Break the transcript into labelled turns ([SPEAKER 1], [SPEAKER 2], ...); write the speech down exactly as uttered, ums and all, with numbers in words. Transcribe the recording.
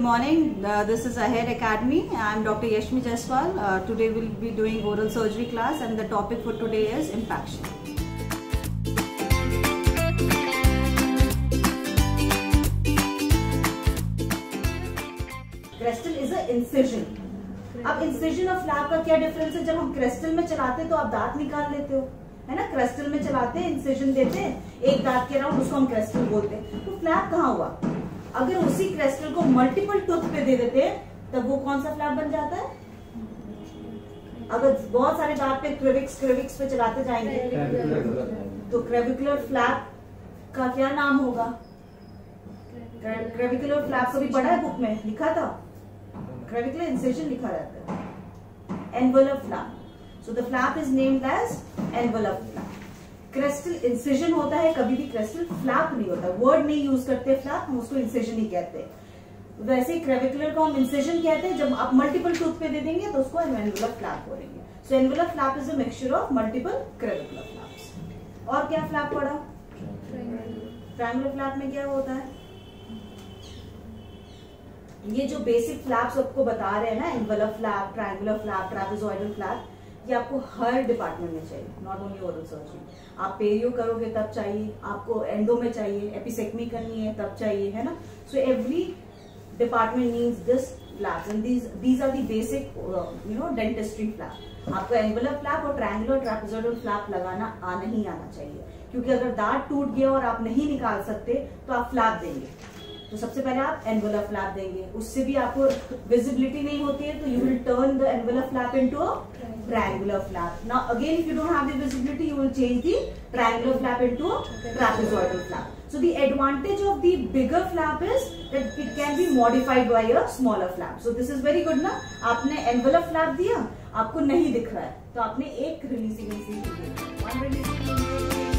[SPEAKER 1] morning. Uh, this is Ahead Academy. I am Doctor Yashmi Jaiswal. Uh, today we will be doing oral surgery class, and the topic for today is impaction.
[SPEAKER 2] Crestal is a incision. अब incision और flap का क्या difference है? जब हम क्रेस्टल में चलाते हैं तो आप दांत निकाल लेते हो, है ना. क्रेस्टल में चलाते हैं, इंसिजन देते हैं एक दांत के राउंड, उसको हम क्रेस्टल बोलते हैं. तो फ्लैप कहाँ हुआ? अगर उसी क्रेस्टल को मल्टीपल टूथ पे दे देते हैं तब वो कौन सा फ्लैप बन जाता है? अगर बहुत सारे दांत पे क्रेविक्स क्रेविक्स पे चलाते जाएंगे तो क्रेविकुलर फ्लैप का क्या नाम होगा? क्रेविकुलर फ्लैप कभी पढ़ा है बुक में? लिखा था क्रेविकुलर इंसिजन लिखा रहता है. Envelope flap. So the flap is named as envelope flap. Crestal incision होता है, कभी भी क्रेस्टल फ्लैप नहीं होता. वर्ड नहीं यूज करते फ्लैप, हम उसको इंसिजन ही कहते हैं. वैसे क्रेविकुलर को हम इंसिजन कहते हैं. जब आप मल्टीपल टूथ पे दे देंगे तो उसको एनवलप फ्लैप बोलेंगे. So envelope flap is a mixture of multiple crevicular flaps. और क्या फ्लैप पढ़ा? ट्रायंगुलर फ्लैप में क्या होता है? ये जो बेसिक फ्लैप्स आपको बता रहे हैं ना, envelope flap, triangular flap, trapezoidal flap, ये आपको हर डिपार्टमेंट में चाहिए, नॉट ओनली ओरल सर्जरी. आप पेरियो करोगे तब चाहिए, आपको एंडो में चाहिए, एपिसेक्टमी करनी है तब चाहिए, है ना. So every department needs this flaps and these these are the basic you know dentistry flap. आपको एनवलप फ्लैप और ट्रायंगुलर ट्रेपेजॉइडल फ्लैप लगाना आना ही आना चाहिए, क्योंकि अगर दांत टूट गया और आप नहीं निकाल सकते तो आप फ्लैप देंगे. तो सबसे पहले आप एनवलप फ्लैप देंगे. उससे भी आपको विजिबिलिटी नहीं होती है तो you will turn the envelope flap into a triangular flap. Now again if you don't have the visibility you will change the triangular flap into a trapezoidal flap. So the advantage of the bigger flap is that it can be modified by a smaller flap. So this is very good ना. आपने envelope flap दिया, आपको नहीं दिख रहा है तो आपने एक रिलीजिंग वन रिलीजिंग